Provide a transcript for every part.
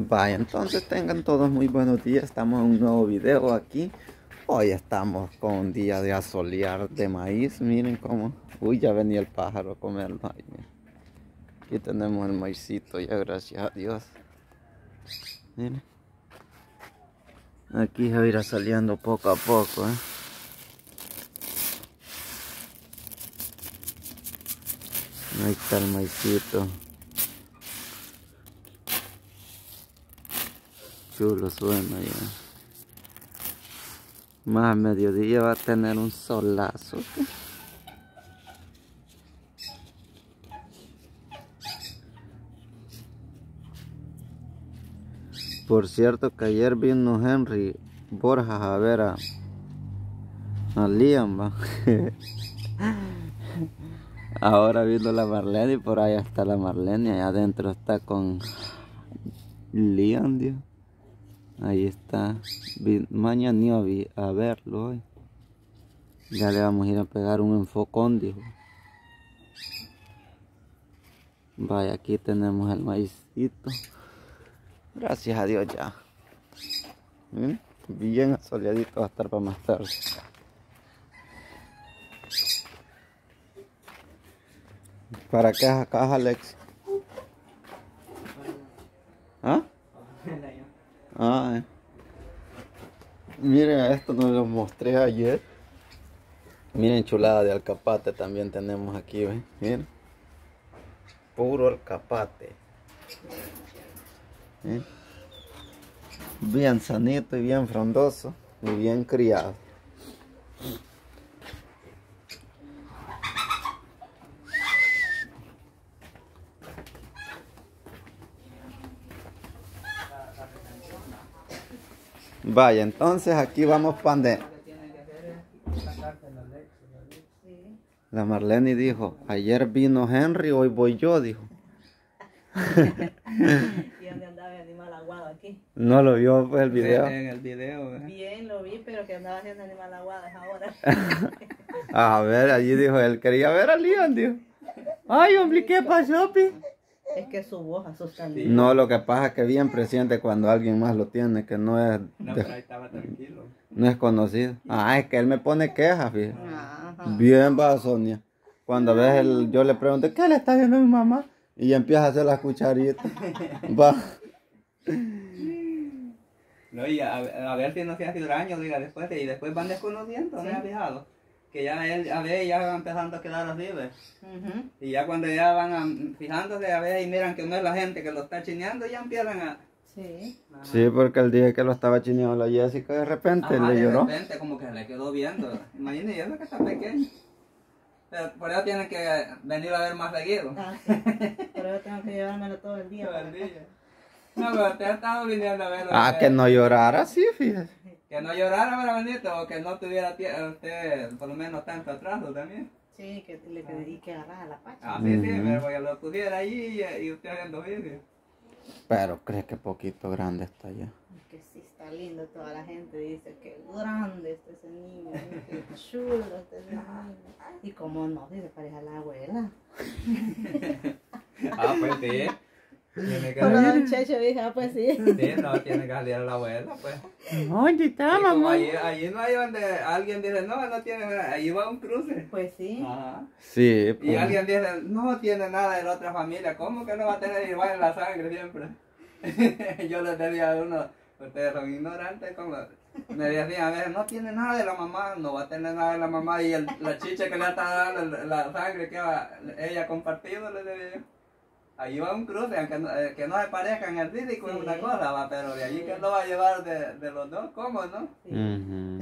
Vaya, entonces tengan todos muy buenos días. Estamos en un nuevo video aquí. Hoy estamos con un día de asolear de maíz. Miren cómo. Uy, ya venía el pájaro a comer el maíz. Miren. Aquí tenemos el maicito ya, gracias a Dios. Miren. Aquí se va a ir saliendo poco a poco, ¿eh? Ahí está el maicito. Chulo suena ya. Más a mediodía va a tener un solazo. Por cierto que ayer vino Henry Borjas a ver a Liam, ¿va? Ahora vino la Marlene y por allá está la Marlene. Allá adentro está con Liam, Dios. Ahí está. Mañana iba a verlo hoy. Ya le vamos a ir a pegar un enfocón, dijo. Vaya, aquí tenemos el maicito. Gracias a Dios ya. Bien asoleadito va a estar para más tarde. ¿Para qué acá, Alex? ¿Ah? Miren, esto nos lo mostré ayer. Miren, chulada de alcapate también tenemos aquí, ¿ven? Miren. Puro alcapate. ¿Ven? Bien sanito y bien frondoso y bien criado. Vaya, entonces aquí vamos para la Marlene dijo, ayer vino Henry, hoy voy yo, dijo. ¿Y dónde andaba el animal aguado aquí? No lo vio pues el video. En el video, ¿eh? Bien, lo vi, pero que andaba haciendo animal aguado es ahora. A ver, allí dijo, él quería ver a Leon, dijo. Ay, hombre, ¿qué pasó, pi? Es que su voz asusta al niño. No, lo que pasa es que bien presiente cuando alguien más lo tiene, que no es, No, pero ahí estaba tranquilo. no es conocido. Ah, es que él me pone quejas, fíjate. Ajá. Bien va, Sonia. Cuando ves yo le pregunto, ¿qué le está haciendo a mi mamá? Y empieza a hacer las cucharitas. Va. No, y a ver si no se hace daño, diga, después, y después van desconociendo, ¿no? ¿Me has fijado? Que ya él, a ver, ya van empezando a quedar así, ¿ves? Y ya cuando ya van fijándose, a ver, y miran que no es la gente que lo está chineando, ya empiezan a... Sí. Ajá. Sí, porque el día que lo estaba chineando la Jessica, de repente Ajá, le lloró. de repente como que le quedó viendo. Imagínate, y eso que está pequeño. Pero por eso tienen que venir a ver más seguido. Ah, sí. Por eso tengo que llevármelo todo el día. Todo el día. No, pero te ha estado viniendo a verlo. Ah, que no llorara, sí, fíjese. Que no llorara para venirte, o que no tuviera usted por lo menos tanto atraso también. Sí, y que agarrara la pacha. Ah, sí, sí, pero que lo pusiera ahí y usted haciendo vídeo. Pero cree que poquito grande está ya. Es que sí está lindo, toda la gente dice que grande está ese niño, que chulo está ese niño. Y como no, si se parece a la abuela. Ah, pues sí. Tiene que Cuando Don Checho dije, ah, pues sí. sí, no, tiene que salir a la abuela, pues. ¿Dónde está, Y como mamá? allí no hay donde alguien dice, no, no tiene nada, allí va un cruce. Pues sí. Ajá. Sí, Y pues. alguien dice, no tiene nada de la otra familia, ¿cómo que no va a tener igual en la sangre siempre? Yo les decía a uno, ustedes son ignorantes, como me decían a veces, no tiene nada de la mamá, no va a tener nada de la mamá, y la chicha que le está dando, la sangre que ella ha compartido, les decía yo. Ahí va un cruce, aunque no, que no se parezcan el físico es Sí. una cosa, va, pero de allí que lo va a llevar de los dos, ¿cómo, no? Sí. Ujú.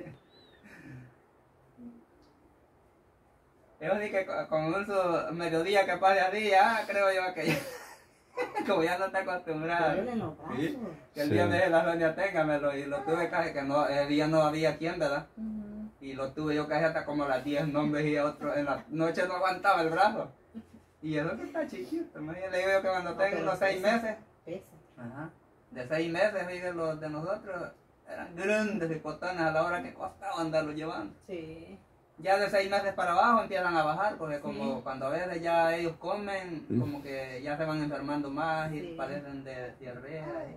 Yo sí que con un mediodía que pase así, ya creo yo que ya, como ya no está acostumbrado. Duelen los brazos. Sí, que el Sí. día de la doña téngamelo, y lo tuve casi que no, el día no había quien, ¿verdad? Ujú. Y lo tuve yo casi hasta como a las 10, no veía otro, en la noche no aguantaba el brazo. Y eso que está chiquito, imagínate, le digo yo que cuando No, tengo pero unos 6 meses, Pesa. ajá, de 6 meses, fíjate, los de nosotros eran grandes y potones a la hora que costaba andarlos llevando. Sí. ya de 6 meses para abajo empiezan a bajar, porque como cuando a veces ya ellos comen, como que ya se van enfermando más y padecen de diarrea.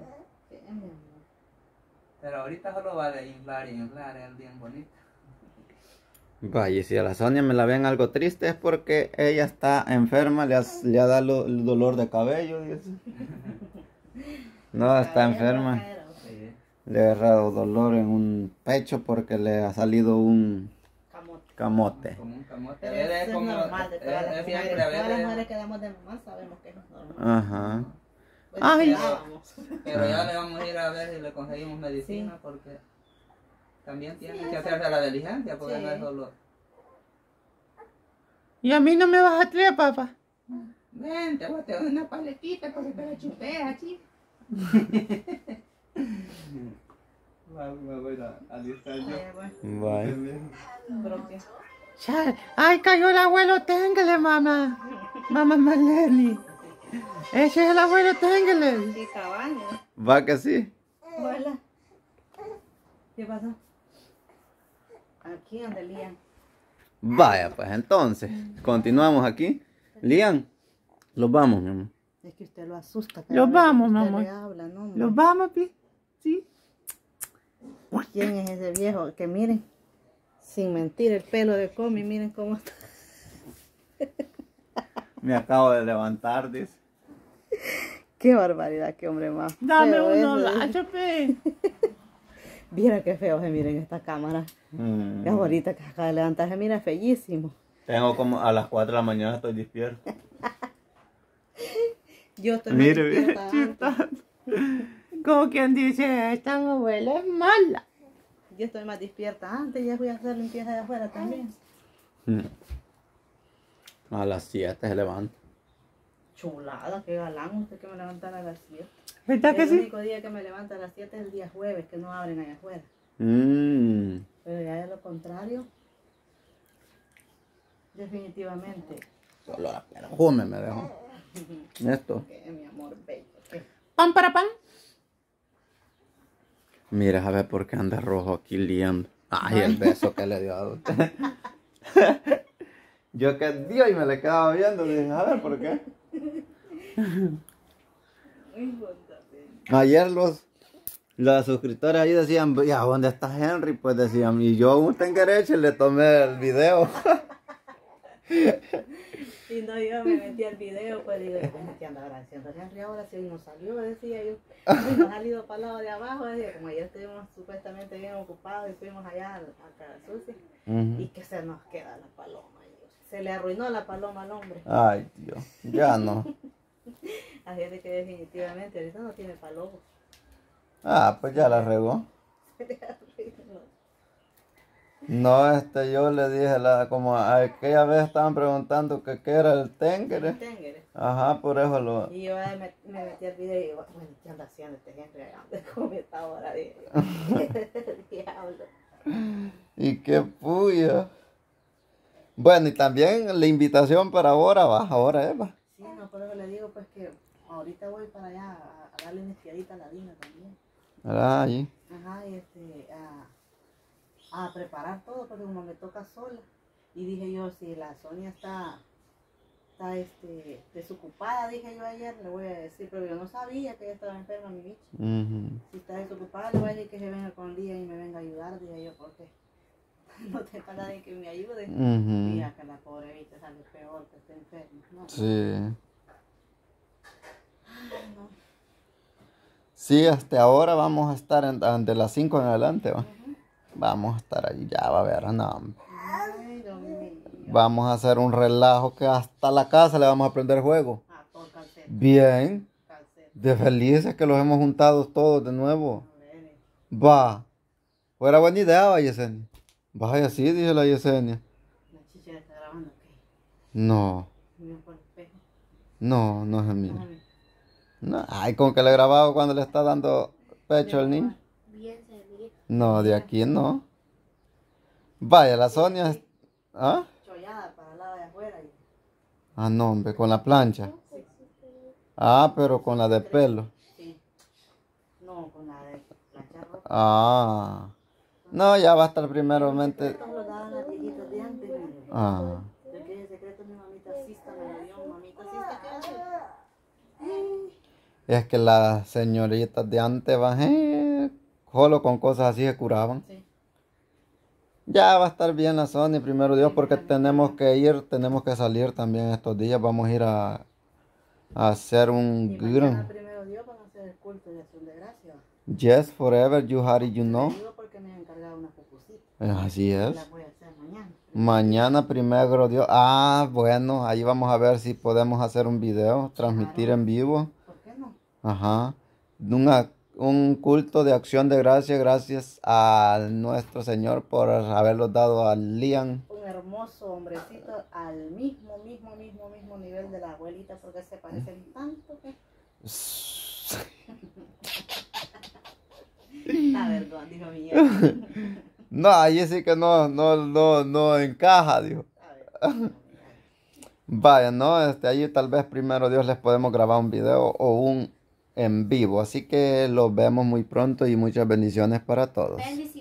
Pero ahorita solo va de inflar y inflar, es bien bonito. Vaya, si a la Sonia me la ven algo triste es porque ella está enferma, le ha dado el dolor de cabello, dice. No, está enferma. Sí. Le ha agarrado dolor en un pecho porque le ha salido un camote. Como un camote. Pero eso es como, normal de todas las siempre mujeres. a Todas las veces. mujeres que damos de mamá sabemos que es normal. Ajá. Pues Ay. esperábamos. Pero ya le vamos a ir a ver si le conseguimos medicina porque también tiene que hacerse la diligencia porque no es solo. ¿Y a mí no me vas a traer, papá? Ven, te voy a tener una paletita para que te la chupes aquí. Me voy a alistar yo. Vaya. Pero que Ay, cayó el abuelo Tengele, mamá. Mamá Marlene. Ese es el abuelo Tengele. qué cabaña. Va que sí. Hola. ¿Qué pasó? Aquí donde Lian. Vaya, pues entonces, continuamos aquí. Lian, los vamos, mi amor. Es que usted lo asusta. Los vamos, mi amor. ¿No, Los vamos, Pi. Sí. ¿Quién es ese viejo? Que miren, sin mentir, el pelo de Comi, miren cómo está. Me acabo de levantar, dice. Qué barbaridad, qué hombre más. Dame feo uno, ese. Lachope. Mira qué feo se miren esta cámara. Es ahorita que acaba de levantarse, mira, feísimo. Tengo como a las 4 de la mañana estoy despierto. Yo estoy Mire, más mire, despierta antes. como quien dice, esta abuela es mala. Yo estoy más despierta antes, ya voy a hacer limpieza de afuera también. A las 7 se levanta. Chulada, qué galán usted que me levantara a las 7. ¿Verdad que El sí? único día que me levanta a las 7 es el día jueves, que no abren allá afuera. Pero ya de lo contrario, definitivamente. Solo la perfume me dejó. Esto. Que mi amor bello. ¿Qué? Pan para pan. Mira, a ver por qué anda rojo aquí liando. Ay, el beso que le dio a usted. Yo que Dios y me le quedaba viendo. Dije, a ver por qué. Ayer los suscriptores ahí decían, ¿ya dónde está Henry? Pues decían, y yo un tenguereche le tomé el video. Y no, yo me metí al video, pues digo, ¿qué anda agradeciendo Henry ahora? Si hoy no salió, decía yo. Si no ha salido para el lado de abajo, decía, como ayer estuvimos supuestamente bien ocupados y fuimos allá a Cara Sucia. Y que se nos queda la paloma. Se le arruinó la paloma al hombre. Ay, Dios, ya no. Así es de que definitivamente ahorita no tiene paloma. Ah, pues ya la regó. No, yo le dije, como aquella vez estaban preguntando que qué era el téngere. Téngere. Ajá, por eso lo... Y yo me metí al video y digo, bueno, ¿qué anda haciendo este gente allá? ¿Cómo está ahora? Dije yo. Diablo. Y qué puya. Bueno, y también la invitación para ahora va, ahora es va. Sí, no, por eso le digo pues que ahorita voy para allá a darle una espiadita a la Dina también. ¿Verdad? Allí. Ajá, y a preparar todo porque como me toca sola. Y dije yo, si la Sonia está desocupada, dije yo ayer, le voy a decir, pero yo no sabía que ella estaba enferma, mi bicho. Si está desocupada, le voy a decir que se venga con el día y me venga a ayudar, dije yo, porque no tengo a nadie que me ayude. Mira que la pobre bicha sale peor, que está enferma. No. Sí. Ay, no. Sí, hasta ahora vamos a estar de las 5 en adelante, va. Vamos a estar allí, ya va a ver, no, hombre. Ay, Dios mío. Vamos a hacer un relajo que hasta la casa le vamos a prender juego. Ah, todo calceta. Bien, Calceta. de felices que los hemos juntado todos de nuevo. Va. Fuera buena idea, va, Yesenia. Vaya así, dice la Yesenia. La chicha está grabando, ¿qué? No, Mira por el espejo. no, no es el mío. Déjame. No, ay, con que le he grabado cuando le está dando pecho al niño. Bien, se ve. No, de aquí no. Vaya, la Sonia. ¿Ah? Chollada para el lado de afuera. Ah, no, hombre, con la plancha. Ah, pero con la de pelo. Sí. No, con la de planchar ropa. Ah. No, ya va a estar primeramente. Estos lo daban las viejitas de antes. Ah. ¿De qué secreto mi mamita cista me lo dio? Mamita cista, ¿qué hace? Es que las señoritas de antes, solo con cosas así se curaban. Sí. Ya va a estar bien la Sony, primero Dios, porque tenemos que salir también estos días. Vamos a ir a hacer un Y mañana gran primero Dios van a hacer el culto de acción de gracia. Yes, forever, you had it, you know. Te digo porque me han encargado una pupusita. Así es. La voy a hacer mañana. Mañana primero Dios. Ah, bueno, ahí vamos a ver si podemos hacer un video, transmitir en vivo. ¿Por qué no? Ajá. Un culto de acción de gracia, gracias a nuestro Señor por haberlos dado a Liam. Un hermoso hombrecito al mismo nivel de la abuelita porque se parecen tanto que... La verdad, dijo mi hija. No, ahí sí que no encaja, dijo. Vaya, no, allí tal vez primero Dios les podemos grabar un video o un en vivo. Así que los vemos muy pronto y muchas bendiciones para todos. Bendiciones.